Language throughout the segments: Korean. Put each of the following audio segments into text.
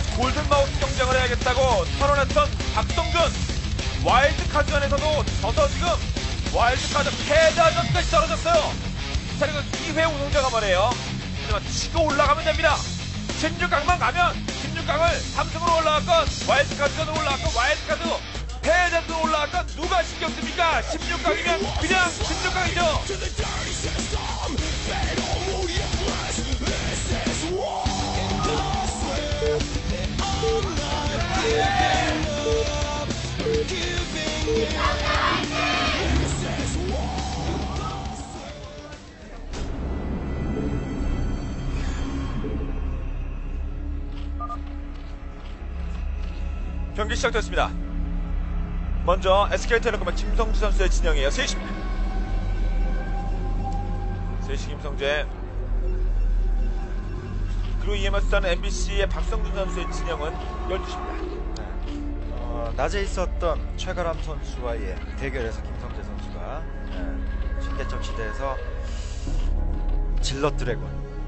골든마우스 경쟁을 해야겠다고 선언했던 박성준. 와일드카드전에서도 져서 지금 와일드카드 패자전까지 떨어졌어요. 자, 그리고 2회 우승자가 말이에요. 하지만 치고 올라가면 됩니다. 16강만 가면 16강을 3승으로 올라갔건 와일드카드전으로 올라갔건 와일드카드 패자전으로 올라갔건 누가 신경 씁니까? 16강이면 그냥 16강이죠. 경기 시작됐습니다. 먼저 SK텔레콤의 김성재 선수의 진영이에요. 3시 김성재, 그리고 이에 맞서는 MBC의 박성준 선수의 진영은 12시입니다. 낮에 있었던 최가람 선수와의 대결에서 김성재 선수가 신개척 시대에서 질럿 드래곤,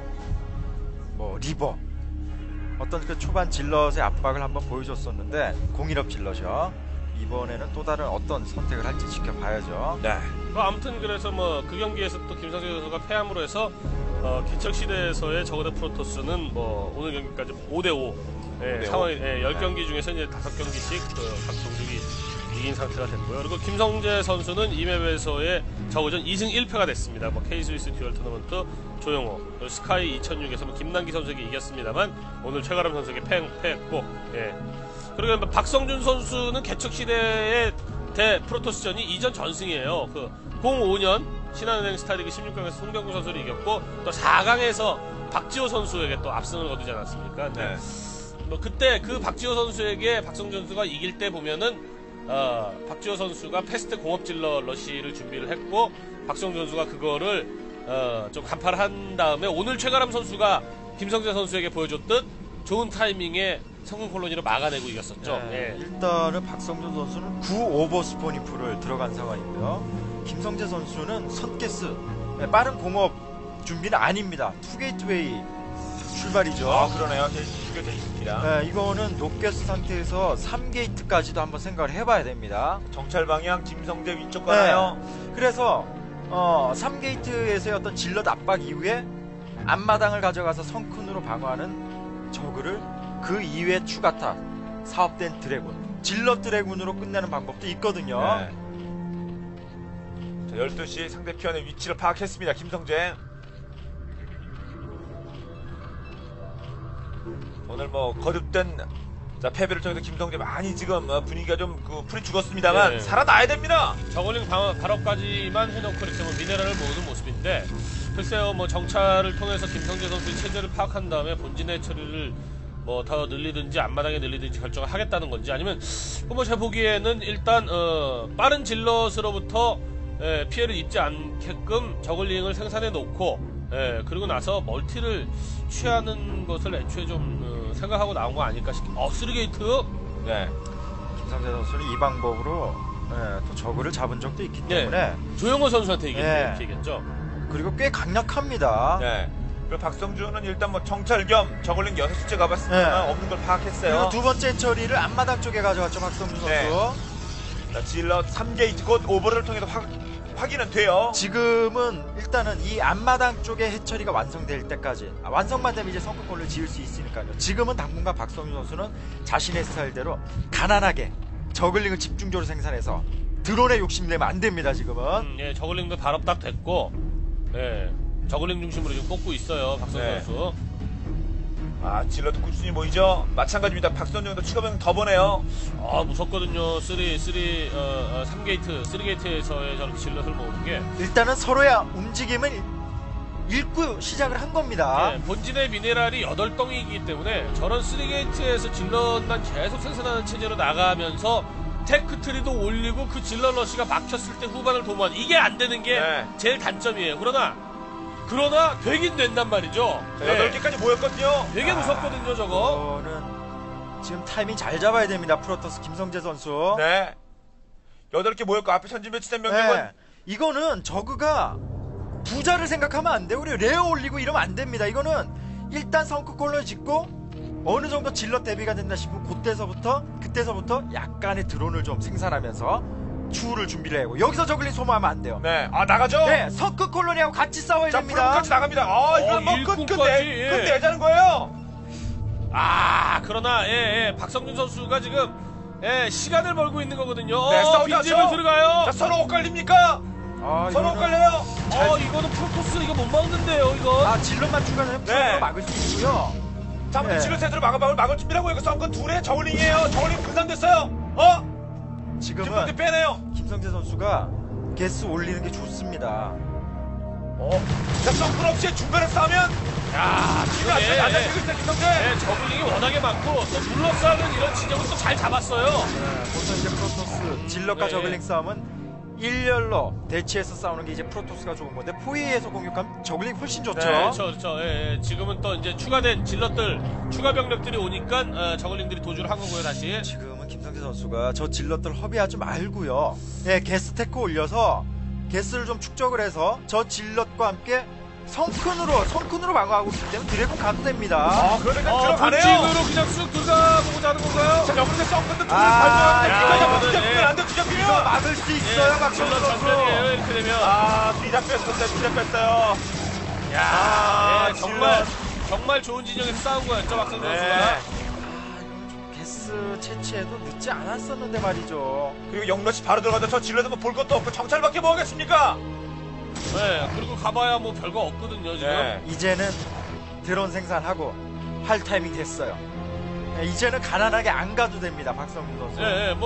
리버, 어떤 그 초반 질럿의 압박을 한번 보여줬었는데 공일업 질럿이요. 이번에는 또 다른 어떤 선택을 할지 지켜봐야죠. 네. 아무튼 그래서 그 경기에서 또 김성재 선수가 패함으로 해서 개척 시대에서의 저그대 프로토스는 오늘 경기까지 5대5 상황이 10경기 중에서 이제 5경기씩 박성준이 이긴 상태가 됐고요. 그리고 김성재 선수는 이 맵에서의 저그전 2승 1패가 됐습니다. K-스위스 듀얼 토너먼트 조용호, 스카이 2006에서 김남기 선수에게 이겼습니다만 오늘 최가람 선수에게 패했고, 그리고 박성준 선수는 개척 시대의 대 프로토스전이 이전 전승이에요. 05년 신한은행 스타리그 16강에서 송병구 선수를 이겼고 또 4강에서 박지호 선수에게 또 압승을 거두지 않았습니까? 네. 그때 그 박지호 선수에게 박성준 선수가 이길 때 보면은 박지호 선수가 패스트 공업질러 러시를 준비를 했고 박성준 선수가 그거를 좀 간파를 한 다음에 오늘 최가람 선수가 김성재 선수에게 보여줬듯 좋은 타이밍에 성공 콜로니로 막아내고 이겼었죠. 일단은 박성준 선수는 9 오버스포니프를 들어간 상황이고요. 김성재 선수는 선가스, 빠른 공업 준비는 아닙니다. 투게이트웨이 출발이죠. 그러네요. 이게 돼 있습니다. 이거는 높게스 상태에서 3게이트까지도 한번 생각을 해봐야 됩니다. 정찰 방향 김성재 위쪽 가나요? 그래서 3게이트에서의 어떤 질럿 압박 이후에 앞마당을 가져가서 성큰으로 방어하는 저그를 그 이후에 추가타 사업된 드래곤, 질럿 드래곤으로 끝내는 방법도 있거든요. 자, 12시 상대편의 위치를 파악했습니다. 김성재. 오늘 거듭된 패배를 통해서 김성재 많이 지금 분위기가 좀 풀이 죽었습니다만 살아나야 됩니다. 저글링 발업까지만 해놓고 이렇게 미네랄을 모으는 모습인데 글쎄요, 정찰을 통해서 김성재 선수의 체제를 파악한 다음에 본진의 처리를 더 늘리든지 앞마당에 늘리든지 결정을 하겠다는 건지 아니면 제가 보기에는 일단 빠른 질럿으로부터 피해를 입지 않게끔 저글링을 생산해 놓고 그리고 나서 멀티를 취하는 것을 애초에 좀 생각하고 나온 거 아닐까 싶습니다. 쓰리게이트. 김성재 선수는 이 방법으로 또 저그를 잡은 적도 있기 때문에 조용호 선수한테 이겼죠. 그리고 꽤 강력합니다. 그리고 박성준은 일단 정찰 겸 저글링 6수째 가봤으면 없는 걸 파악했어요. 그리고 두 번째 처리를 앞마당 쪽에 가져갔죠, 박성준 선수. 자, 질럿 3게이트 곧 오버를 통해서 확인은 돼요. 지금은 일단은 이 앞마당 쪽의 해처리가 완성될 때까지, 완성만 되면 이제 성공골을 지을 수 있으니까요. 지금은 당분간 박성준 선수는 자신의 스타일대로 가난하게 저글링을 집중적으로 생산해서 드론에 욕심내면 안 됩니다. 지금은. 저글링도 발업 딱 됐고, 저글링 중심으로 지금 뽑고 있어요, 박성준 선수. 질럿도 꾸준히 모이죠. 마찬가지입니다. 박성준도 추가 병력 더 보내요. 무섭거든요. 3게이트에서의 저렇게 질럿을 모으는 게. 일단은 서로의 움직임을 읽고 시작을 한 겁니다. 본진의 미네랄이 8덩이이기 때문에 저런 3게이트에서 질럿만 계속 생산하는 체제로 나가면서 테크트리도 올리고 그 질럿 러시가 막혔을 때 후반을 도모한, 이게 안 되는 게 제일 단점이에요. 그러나 되긴 된단 말이죠. 8개까지 모였거든요. 되게 무섭거든요, 저거. 지금 타이밍 잘 잡아야 됩니다, 프로토스 김성재 선수. 8개 모였고 앞에 전진 배치된 명령은 이거는 저그가 부자를 생각하면 안 돼요. 우리 레어 올리고 이러면 안 됩니다. 이거는 일단 성크콜로 짓고 어느 정도 질럿 대비가 된다 싶으면 그때서부터 약간의 드론을 좀 생산하면서 추후를 준비를 해고 여기서 저글링 소모하면 안 돼요. 네. 아, 나가죠? 네, 서크 콜로니하고 같이 싸워야 자, 됩니다. 프로까지 나갑니다. 아, 이건 뭐 일꾼까지, 예. 끝내자는 거예요. 그러나 박성준 선수가 지금 시간을 벌고 있는 거거든요. 네, 싸우자죠. 빈집을 들어가요. 자, 서로 엇갈립니까? 서로 엇갈려요. 이거는 프로토스 이거 못 막는데요, 이거. 질럿만 추가하면 네. 막을 수 있고요. 자, 아무튼 네. 질럿 세트로 막을 준비라고 이거 싸움 건 둘의 저울링이에요. 저울링 분산됐어요. 지금은 뒷번째 빼내요. 김성재 선수가 개수 올리는 게 좋습니다. 자, 썬큰 없이 중간에 싸우면 지금 앞에 앉아지고 있다, 김성재. 저글링이 워낙에 많고 또 둘러싸는 이런 지점을 또 잘 잡았어요. 보통 이제 프로토스 질럿과 네. 저글링 싸움은 일렬로 대치해서 싸우는 게 이제 프로토스가 좋은 건데 포위에서 공격하면 저글링 훨씬 좋죠. 네, 그렇죠. 지금은 또 이제 추가된 질럿들, 추가 병력들이 오니까 저글링들이 도주를 한 거고요, 다시. 지금은 김성재 선수가 저 질럿들 허비하지 말고요. 게스 테크 올려서 게스를 좀 축적을 해서 저 질럿과 함께 성큰으로 방어하고 있기 때문에 드래곤 가도 됩니다. 그러니까 들어가네요. 본진으로 그냥 쑥 들어가 보고자 하는 건가요? 자, 여기서 썬큰도 둘을 야, 발전하는데 이거는, 뒤잡히면 안 돼, 뒤잡히면. 막을 수 있어요, 박성준 질럿 선수. 전면이에요, 이렇게 되면. 뒤잡혔어요. 정말 좋은 진영에서 싸운 거였죠, 박성준 네. 선수가. 게스 채취해도 늦지 않았었는데 말이죠. 그리고 영러시 바로 들어가서 저 질러도 뭐 볼 것도 없고 정찰밖에 뭐 하겠습니까? 그리고 가봐야 뭐 별거 없거든요, 지금. 네. 이제는 드론 생산하고 할 타이밍 됐어요. 이제는 가난하게 안 가도 됩니다, 박성준 선수.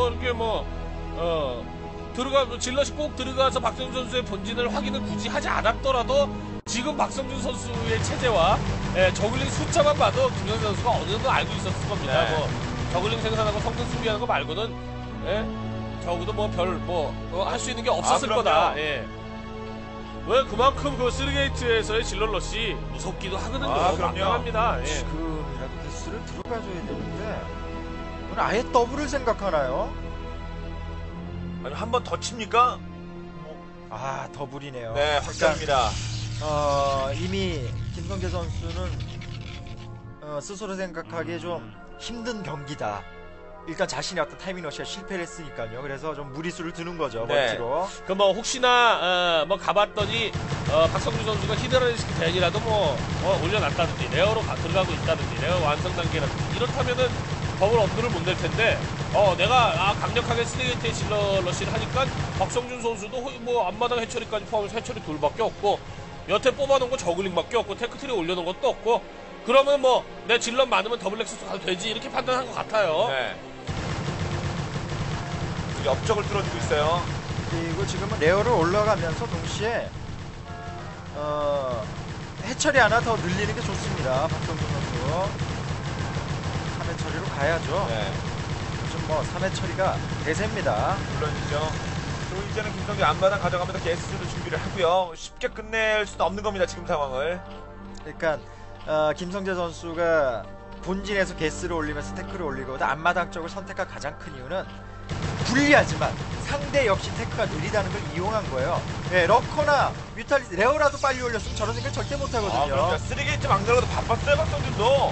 질럿이 꼭 들어가서 박성준 선수의 본진을 확인을 굳이 하지 않았더라도 지금 박성준 선수의 체제와 저글링 숫자만 봐도 김현수 선수가 어느 정도 알고 있었을 겁니다. 네. 저글링 생산하고 성큰 수비하는 거 말고는 적어도 할 수 있는 게 없었을 그럼요. 거다. 왜 그만큼 그 쓰리게이트에서의 질럿러시 무섭기도 하거든요. 그럼요. 합니다. 지금이라도 개수를 들어가줘야 되는데 오늘 아예 더블을 생각하나요? 아니, 한 번 더 칩니까? 더블이네요. 네, 확실합니다. 이미 김성재 선수는 스스로 생각하기에 좀 힘든 경기다. 일단 자신의 어떤 타이밍 러시가 실패를 했으니까요. 그래서 좀 무리수를 두는 거죠, 네. 멀티로. 혹시나 가봤더니 박성준 선수가 히드라리스크 대전이라도 올려놨다든지 레어로 들어가고 있다든지 레어 완성 단계라든지 이렇다면은 더블 엄두를 못 낼 텐데 내가 강력하게 스테이트에 질러 러시를 하니까 박성준 선수도 앞마당 해처리까지 포함해서 해처리 둘밖에 없고 여태 뽑아놓은 거 저글링밖에 없고 테크트리 올려놓은 것도 없고 그러면 내 질러 많으면 더블 렉서스 가도 되지 이렇게 판단한 것 같아요. 네. 옆쪽을 뚫어주고 있어요. 그리고 지금은 레어를 올라가면서 동시에 해처리 하나 더 늘리는 게 좋습니다, 박성준 선수. 3회 처리로 가야죠. 네. 요즘 3회 처리가 대세입니다. 물론이죠. 그리고 이제는 김성재 앞마당 가져가면서 게스트도 준비를 하고요. 쉽게 끝낼 수는 없는 겁니다, 지금 상황을. 그러니까 김성재 선수가 본진에서 게스를 올리면서 태클을 올리고 앞마당 쪽을 선택한 가장 큰 이유는 불리하지만 상대 역시 테크가 느리다는 걸 이용한 거예요. 러커나 뮤탈리스 레어라도 빨리 올렸으면 저런 생각 절대 못 하거든요. 그럼요. 3게이트 막느라고도 바빴어요, 박성준도.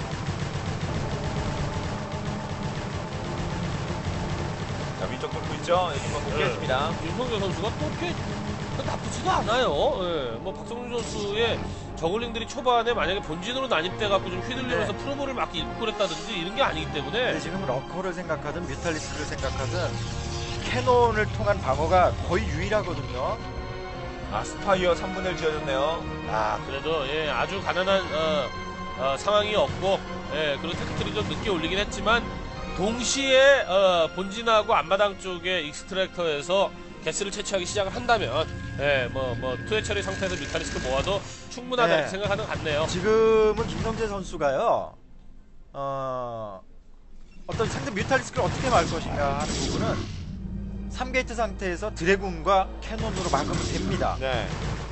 자, 위쪽 돌고 있죠. 이번 공개했습니다. 윤성재 선수가 또 이렇게 나쁘지도 않아요. 박성준 선수의 저글링들이 초반에 만약에 본진으로 난입돼갖고 좀 휘둘리면서 네. 프로볼을 막 잃고 그랬다든지 이런 게 아니기 때문에 근데 지금 러커를 생각하든 뮤탈리스크를 생각하든 캐논을 통한 방어가 거의 유일하거든요. 스파이어 3분의 1 지어졌네요. 그래도 아주 가난한 상황이었고 그리고 테크트리 좀 늦게 올리긴 했지만 동시에 본진하고 앞마당 쪽에 익스트랙터에서 게스를 채취하기 시작을 한다면 투회 처리 상태에서 뮤탈리스크 모아도 충분하다 이렇게 생각하는 것 같네요. 지금은 김성재 선수가요. 어떤 상대 뮤탈리스크를 어떻게 막을 것인가 하는 부분은 3게이트 상태에서 드래곤과 캐논으로 막으면 됩니다. 네.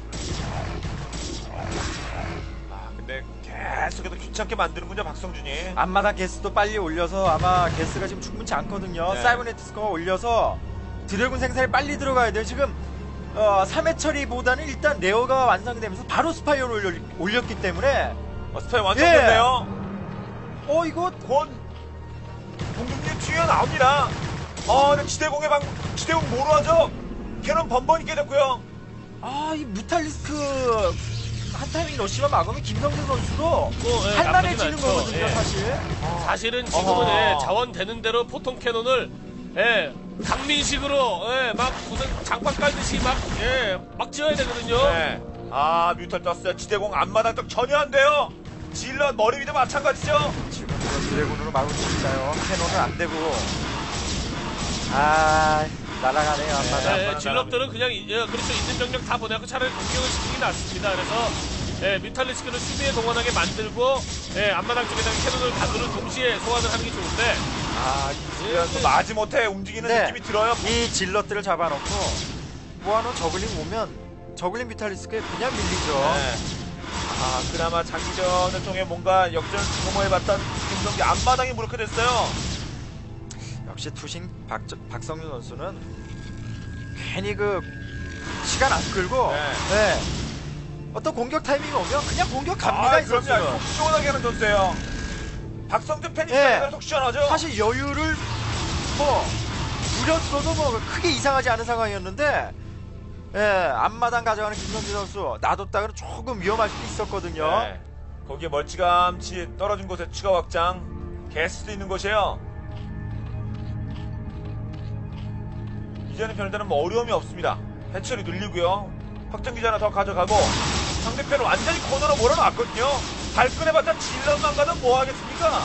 근데 계속해서 귀찮게 만드는군요, 박성준이. 앞마당 게스도 빨리 올려서 아마 게스가 지금 충분치 않거든요. 네. 사이버네티스커가 올려서 드래곤 생산이 빨리 들어가야 돼요. 지금 3회 처리보다는 일단 레어가 완성되면서 바로 스파이어를 올렸기 때문에 스파이어 완성됐네요. 이거 곧 공중님 튀어 나옵니다. 근데 지대공 뭐로 하죠? 캐논 번번이 깨졌고요. 이 뮤탈리스크 한 타이밍 러시만 막으면 김성재 선수도 예, 할만해지는 나쁘진 않죠. 거거든요, 예. 사실. 사실은 지금은 자원 되는 대로 포통 캐논을 강민식으로 막 무슨 장판 깔듯이 막 지어야 되거든요. 네. 뮤탈 떴어요. 지대공 앞마당 쪽 전혀 안 돼요. 질럿 머리 위도 마찬가지죠. 지금 이거 드래곤으로 막을 수 있나요? 캐논은 안 되고. 날아가네요, 앞마당. 질럿들은 그냥 그렇죠, 있는 병력 다 보내고 차라리 공격을 시키는 게 낫습니다. 그래서 뮤탈리스크를 수비에 동원하게 만들고 앞마당 쪽에다가 캐논을 가두는 동시에 소환을 하는 게 좋은데 마지못해 움직이는 네. 느낌이 들어요. 이 질럿들을 잡아놓고 모아놓은 저글링 오면 저글링 뮤탈리스크에 그냥 밀리죠. 네. 그나마 장기전을 통해 뭔가 역전을 소모해봤던 김성기 앞마당이 무력화 됐어요. 역시 투신 박성윤 선수는 괜히 그 시간 안 끌고 네. 어떤 공격 타이밍이 오면 그냥 공격 갑니다. 이 선수는. 속 시원하게 하는 선수예요. 박성준 팬이 네. 속 시원하죠? 사실 여유를 누렸어도 크게 이상하지 않은 상황이었는데 앞마당 가져가는 김성진 선수 놔뒀다가는 조금 위험할 수도 있었거든요. 네. 거기에 멀찌감치 떨어진 곳에 추가 확장 게스트 있는 곳이에요. 이제는 별다른 어려움이 없습니다. 해처리 늘리고요. 확장기지 하나 더 가져가고 상대편을 완전히 코너로 몰아놨거든요. 발끈해봤자 질럿만 가면 뭐 하겠습니까?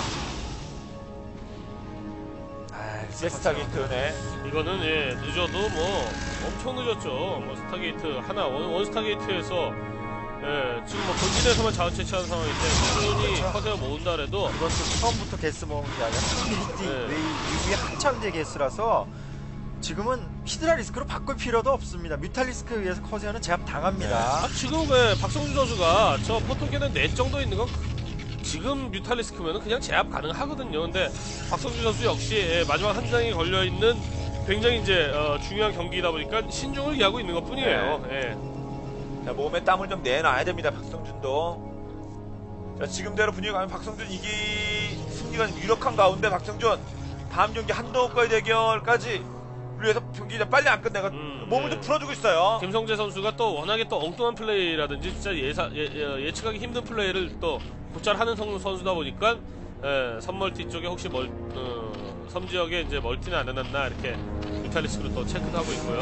스타게이트, 네. 이거는 늦어도 엄청 늦었죠. 스타게이트 하나 원 스타게이트에서 지금 본진에서만 자원 채취하는 상황인데 꾸준히 커세어 모은다 그래도 이것도 처음부터 게스 먹은 게 아니라 스피리티 웨이 이후에 한참 뒤에 게스라서 지금은 히드라 리스크로 바꿀 필요도 없습니다. 뮤탈리스크에 의해서 커세어는 제압 당합니다. 지금 박성준 선수가 저 포토캐는 4 정도 있는 건 지금 뮤탈리스크면 그냥 제압 가능하거든요. 근데 박성준 선수 역시 마지막 한 장에 걸려 있는 굉장히 이제 중요한 경기이다 보니까 신중을 기하고 있는 것 뿐이에요. 자, 몸에 땀을 좀 내놔야 됩니다. 박성준도. 자, 지금대로 분위기 가면 박성준 승리가 유력한 가운데 박성준 다음 경기 한동욱과의 대결까지 위해서 경기 빨리 안 끝내고 몸을 좀 풀어주고 있어요. 김성재 선수가 또 워낙에 또 엉뚱한 플레이라든지 진짜 예측하기 힘든 플레이를 또 곧잘 하는 선수다 보니까 선멀티 쪽에 혹시 섬 지역에 이제 멀티는 안 해놨나 이렇게 뮤탈리스크로 또 체크도 하고 있고요.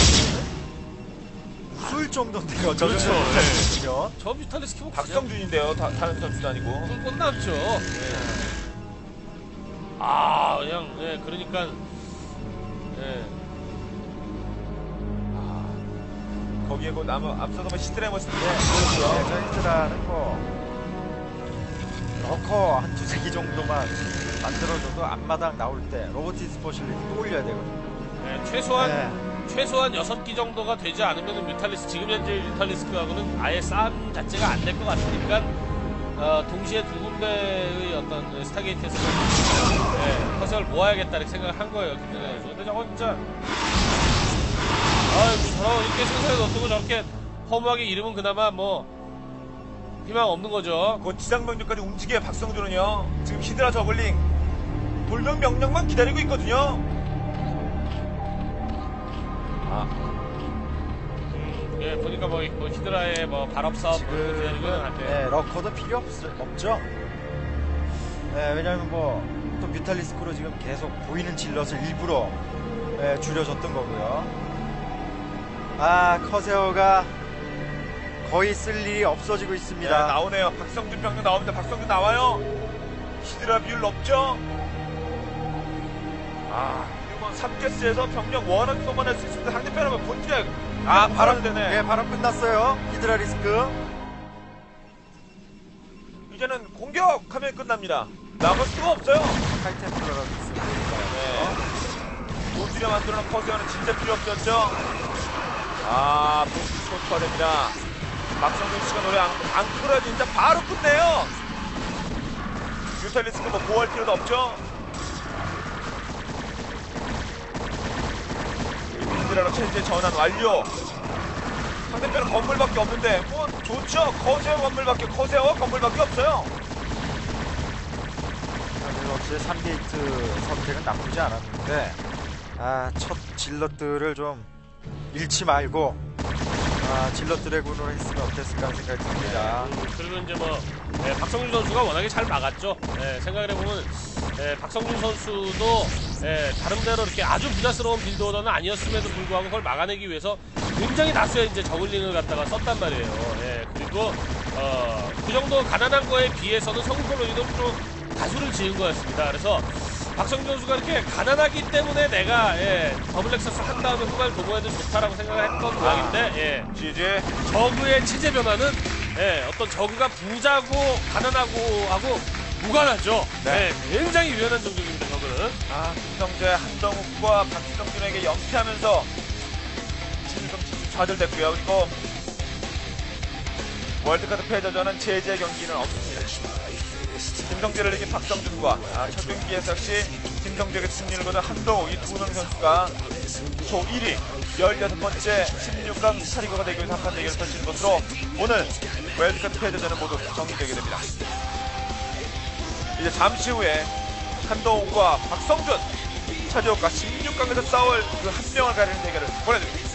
웃을 정도인데요. 그렇죠. 저 뮤탈리스크 박성준인데요. 다른 선수도 아니고. 끝났죠. 그냥 그러니까. 거기에 앞서서 시드레 모습. 저희들은 러커 한 2-3기 정도만 만들어줘도 앞마당 나올 때 로보티스 포실리티 또 올려야 되거든요. 최소한 6기 정도가 되지 않으면 지금 현재 뮤탈리스크하고는 아예 싸움 자체가 안 될 것 같으니까 동시에 2군데의 어떤 스타게이트에서 커세어를 모아야겠다 이렇게 생각을 한 거예요. 근데 저거 진짜 저런 이렇게 생각해 놔두고 저렇게 허무하게 이름은 그나마 희망 없는 거죠. 곧 지상병력까지 움직여요. 박성준은요. 지금 히드라 저글링 돌격 명령만 기다리고 있거든요. 보니까 히드라의 발업 사업 기다리고는 안 돼요. 러커도 필요 없죠. 왜냐면 또 뮤탈리스크로 지금 계속 보이는 질럿을 일부러 줄여줬던 거고요. 커세어가 거의 쓸 일이 없어지고 있습니다. 나오네요. 박성준 병력 나옵니다. 박성준 나와요. 히드라 비율 높죠? 이거 3개스에서 병력 원하게 소모할 수 있습니다. 상대편은 본진에 바로 되네. 바로 끝났어요. 히드라 리스크. 이제는 공격하면 끝납니다. 나갈 수가 없어요. 하이템플러라도 있습니다. 본진에 만들어놓은 커세어는 진짜 필요 없었죠? 본진 소수화 됩니다. 박성준 씨가 노래 안 끌어야 진짜 바로 끝내요. 뮤탈리스크 보호할 필요도 없죠? 히드라로 체제 전환 완료. 상대편은 건물밖에 없는데 좋죠. 커세어 건물밖에 없어요. 선수의 3게이트 선택은 나쁘지 않았는데 첫 질럿들을 좀 잃지 말고 질럿 드래곤으로 했으면 어땠을까 하는 생각이 듭니다. 그리고 이제 뭐 박성준 선수가 워낙에 잘 막았죠. 생각을 해보면 박성준 선수도 다른대로 이렇게 아주 부자스러운 빌드오더는 아니었음에도 불구하고 그걸 막아내기 위해서 굉장히 다수의 이제 저글링을 갖다가 썼단 말이에요. 그리고 그 정도 가난한 거에 비해서는 성공 콜로니도 좀 다수를 지은 거였습니다. 그래서 박성준 선수가 이렇게 가난하기 때문에 내가 더블 렉서스 한 다음에 후발 도모해도 좋다라고 생각을 했던 모양인데 GG. 저그의 체제 변화는 어떤 저그가 부자고 가난하고 하고 무관하죠. 굉장히 유연한 종족입니다. 저그는. 김성재, 한동욱과 박성준에게 연패하면서 최종 좌절됐고요. 그리고 월드카드 패자전은 제재 경기는 없습니다. 김성재를 이긴 박성준과 첫 경기에서 역시 김성재가 승리를 거둔 한동욱, 이 두 명 선수가 조 1위 16번째 16강 스타리그가 대결에서 한판 대결을 펼치는 것으로 오늘 월드카드 패자전은 모두 정리되게 됩니다. 이제 잠시 후에 한동욱과 박성준, 차지옥과 16강에서 싸울 그 한 명을 가리는 대결을 보내드립니다.